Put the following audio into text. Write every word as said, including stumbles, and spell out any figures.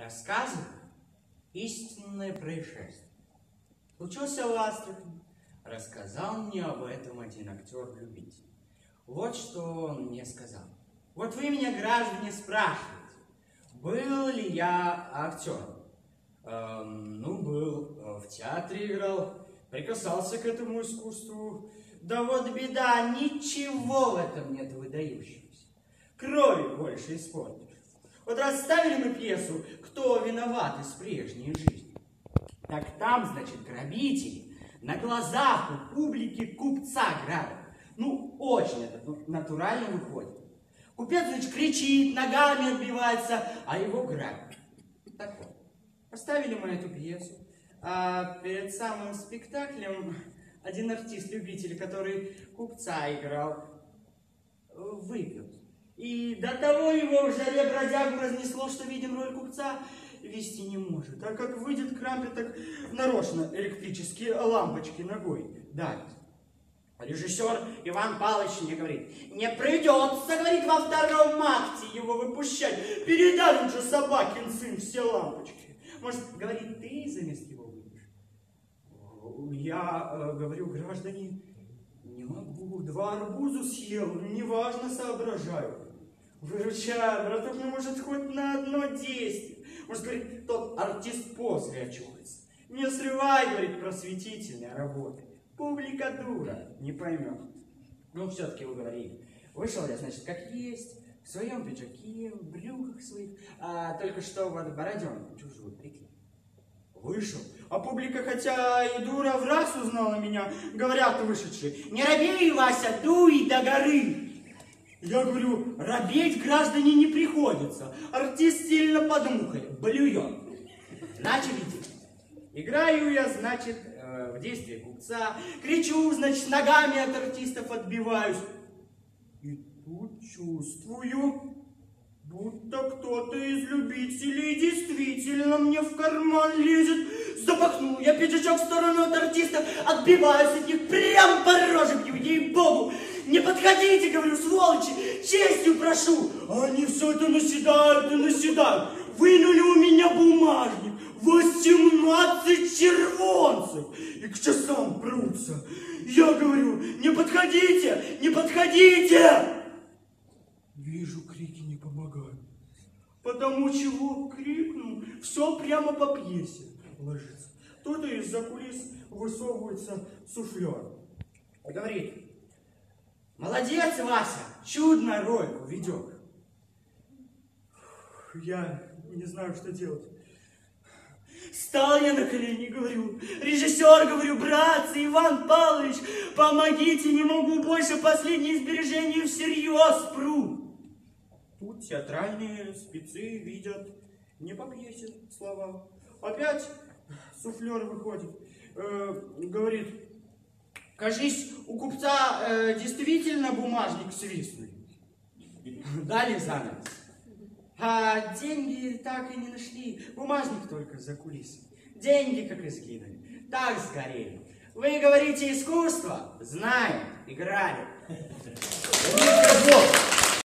Рассказываю истинное происшествие. Случился в Астрахани. Рассказал мне об этом один актер-любитель. Вот что он мне сказал. Вот вы меня, граждане, спрашиваете, был ли я актером? Эм, ну, был. В театре играл, прикасался к этому искусству. Да вот беда, ничего в этом нет выдающегося. Крови больше испортишь. Вот расставили мы пьесу «Кто виноват из прежней жизни?» Так там, значит, грабители на глазах у публики купца грабят. Ну, очень это ну, натурально выходит. Купец, значит, кричит, ногами отбивается, а его грабят. Так вот, поставили мы эту пьесу, а перед самым спектаклем один артист-любитель, который купца играл, выпил. И до того его в жаре бродягу разнесло, что, видим, роль купца вести не может. А как выйдет к рампе, так нарочно электрические лампочки ногой давит. Режиссер Иван Павлович мне говорит: не придется, говорит, во втором акте его выпущать. Передавит же собакин сын все лампочки. Может, говорит, ты заместо его выйдешь? Я э, говорю, граждане, не могу, два арбуза съел, неважно, соображаю. Выручай, браток, ну, может, хоть на одно действие. Может, говорит, тот артист после очухается. Не срывай, говорит, просветительная работа. Публика дура, не поймет. Ну, все-таки уговорили. Вышел я, значит, как есть, в своем пиджаке, в брюках своих, а только что вот бороденку чужую прикинь. Вышел, а публика, хотя и дура, в раз узнала меня, говорят вышедшие: не робей, Вася, дуй до горы. Я говорю, робеть, граждане, не приходится. Артист сильно подмухает, блюет. Начали делать. Играю я, значит, в действии купца, кричу, значит, ногами от артистов отбиваюсь. И тут чувствую, будто кто-то из любителей действительно мне в карман лезет. Запахнул я пиджачок в сторону от артистов, отбиваюсь от них, прям по роже бью, ей-богу. Не подходите, говорю, сволочи, честью прошу. А они все это наседают и наседают. Вынули у меня бумажник, восемнадцать червонцев, и к часам прутся. Я говорю, не подходите, не подходите. Вижу, крики не помогают. Потому чего крикну, все прямо по пьесе ложится. Кто-то из-за кулис высовывается суфлер. Говорит: молодец, Вася, чудно рольку ведет. Я не знаю, что делать. Стал я на колени, говорю, режиссер, говорю, братцы, Иван Павлович, помогите, не могу больше, последние сбережения всерьез пру. Тут театральные спецы видят не по пьесе слова. Опять суфлер выходит, э, говорит: кажись, у купца э, действительно бумажник свистнул. Дали занавес. А деньги так и не нашли. Бумажник только за кулисами. Деньги как и скинули, так сгорели. Вы говорите, искусство? Знаем, играли.